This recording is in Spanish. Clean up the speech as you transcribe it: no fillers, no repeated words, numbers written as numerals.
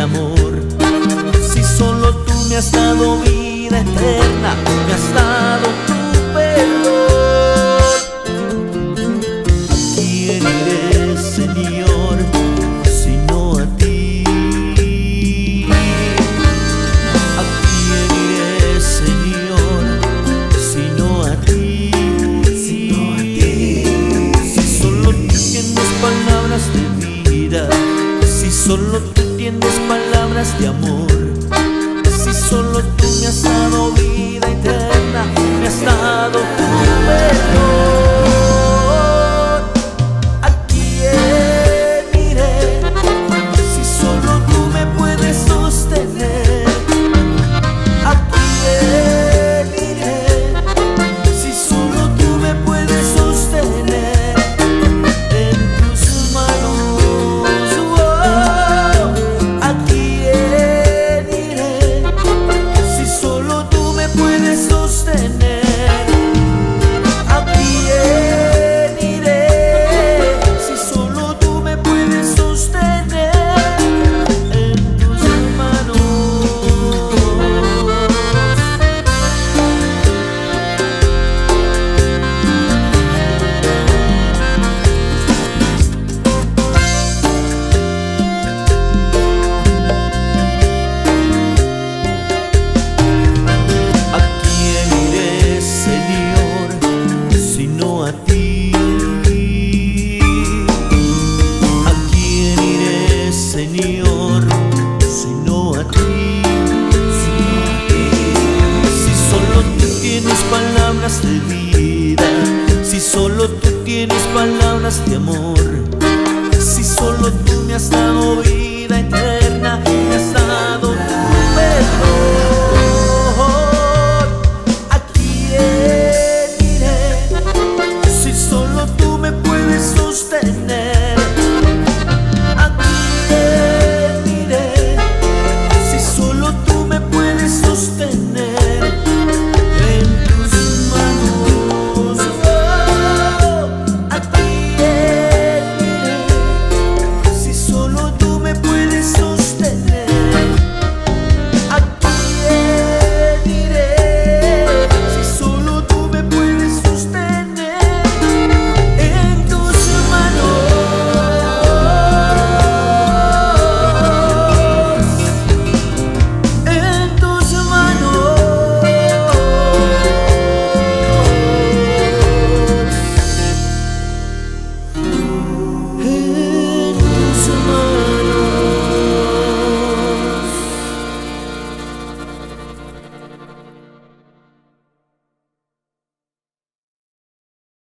amor. Si solo tú me has dado vida eterna, me has dado tu perdón. ¿A quién iré, Señor, sino a ti? ¿A quién iré, Señor, sino a ti? Si solo tú tienes palabras de vida, si solo tú tienes palabras de amor, si solo tú me has dado vida eterna, me has dado tu perdón.